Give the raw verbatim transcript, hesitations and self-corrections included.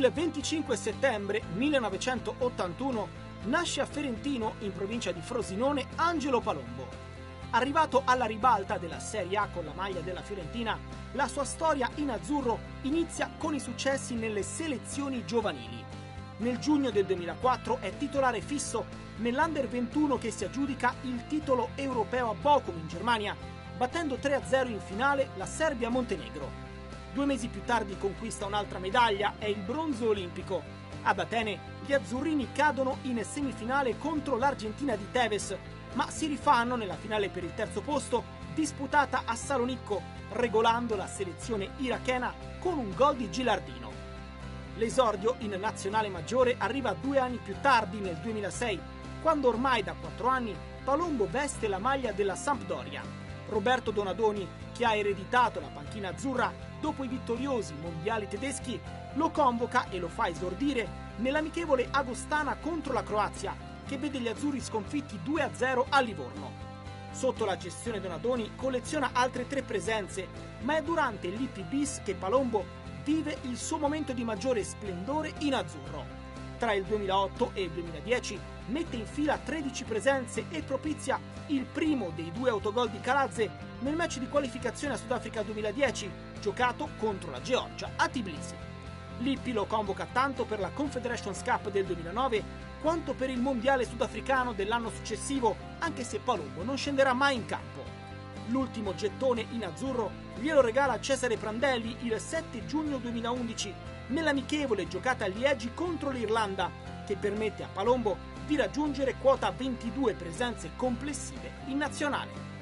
Il venticinque settembre millenovecentottantuno nasce a Ferentino, in provincia di Frosinone, Angelo Palombo. Arrivato alla ribalta della Serie A con la maglia della Fiorentina, la sua storia in azzurro inizia con i successi nelle selezioni giovanili. Nel giugno del duemilaquattro è titolare fisso nell'Under ventuno che si aggiudica il titolo europeo a Bochum in Germania, battendo tre a zero in finale la Serbia-Montenegro. Due mesi più tardi conquista un'altra medaglia, è il bronzo olimpico. Ad Atene gli azzurrini cadono in semifinale contro l'Argentina di Tevez, ma si rifanno nella finale per il terzo posto, disputata a Salonicco, regolando la selezione irachena con un gol di Gilardino. L'esordio in nazionale maggiore arriva due anni più tardi, nel duemilasei, quando ormai da quattro anni Palombo veste la maglia della Sampdoria. Roberto Donadoni, che ha ereditato la panchina azzurra dopo i vittoriosi mondiali tedeschi, lo convoca e lo fa esordire nell'amichevole agostana contro la Croazia, che vede gli azzurri sconfitti due a zero a Livorno. Sotto la gestione Donadoni colleziona altre tre presenze, ma è durante l'I P bis che Palombo vive il suo momento di maggiore splendore in azzurro. Tra il duemilaotto e il duemiladieci mette in fila tredici presenze e propizia il primo dei due autogol di Karadze nel match di qualificazione a Sudafrica duemiladieci, giocato contro la Georgia a Tbilisi. L'I P lo convoca tanto per la Confederations Cup del duemilanove quanto per il mondiale sudafricano dell'anno successivo, anche se Palombo non scenderà mai in campo. L'ultimo gettone in azzurro glielo regala Cesare Prandelli il sette giugno duemilaundici nell'amichevole giocata a Liegi contro l'Irlanda, che permette a Palombo di raggiungere quota ventidue presenze complessive in nazionale.